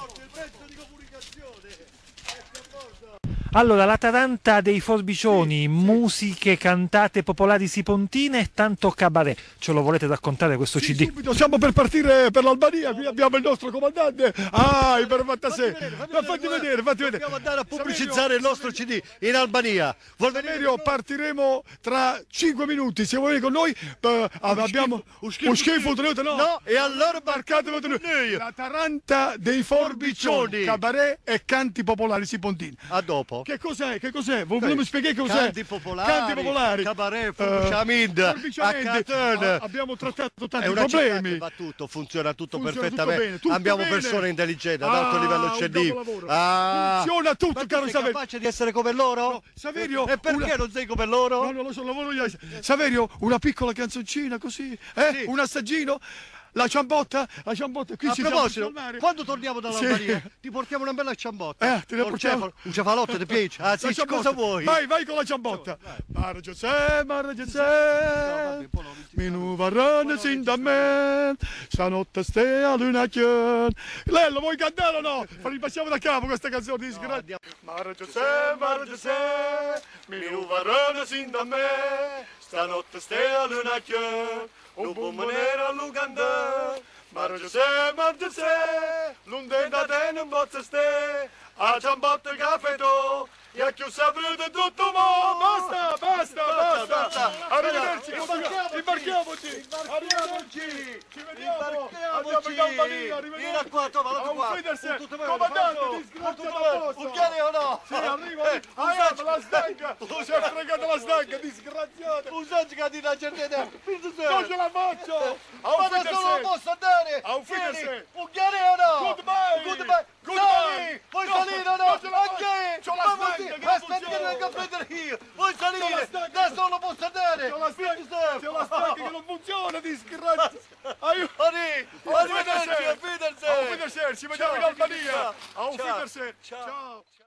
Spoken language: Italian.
il mezzo di comunicazione. Allora, la Taranta dei Forbicioni, musiche cantate popolari sipontine e tanto cabaret. Ce lo volete raccontare questo CD? Subito, siamo per partire per l'Albania, qui abbiamo il nostro comandante. Ah, Iperfantasè. Fatti vedere. Dobbiamo andare a pubblicizzare il nostro CD in Albania. Saverio, partiremo tra 5 minuti. Se volete con noi, abbiamo un schifo, no, e allora barcatevi con noi. La Taranta dei Forbicioni, cabaret e canti popolari sipontini. A dopo. Che cos'è? Non mi spieghi che cos'è? Canti popolari, cabaret, Furbiciamid, abbiamo trattato tanti è una problemi. Che va tutto, funziona tutto perfettamente. Tutto bene, tutto abbiamo bene. Persone intelligenti ad alto livello scientifico. Funziona tutto, ma caro sei Saverio. capace di essere come loro? No, Saverio, e perché non sei come loro? No, non lo so, lavoro io. Saverio, una piccola canzoncina così, Sì. un assaggino. La ciambotta qui A si proposito, siamo sul mare. quando torniamo dall'Albania Sì. ti portiamo una bella ciambotta. Te la portiamo. Un cefalotto ti piace? Ah, sì, La ciambotta. cosa vuoi? Vai con la ciambotta. Mare Giuseppe, Minu varrone sin da me, stanotte stai a luna chion. Lello, vuoi cantare o no? Ripassiamo da capo questa canzone di sgrazia. Mare Giuseppe, Minu varrone sin da me, stanotte stai a luna chion. Un buon manera all'Uganda, Mare Giuseppe, l'unde da te non bozza ste, a ciambotte caffè to, e a chiuso avrete tutto mo. Basta. Arrivederci, imbarchiamoci. Ci vediamo. Andiamo in Albania, Vieni qua, toma, la tua. Comandante, disgraziato. Un chiare o no? Sì, arriva. La stanca. Si è fregata la stanca, disgraziato. Usate che ti dà certezza. Non ce la faccio. Ma adesso non posso andare. Auf Wiedersehen. Un chiare o no? Goodbye. Sali, vuoi salire o no? Anche. C'ho la stanca che non aspetta che vengo a prendere io. Vuoi salire? Adesso non posso andare. C'ho la stanca che non funziona, disgraziato. Arrivederci, Auf Wiedersehen. Ci vediamo in Albania. Auf Wiedersehen. Ciao.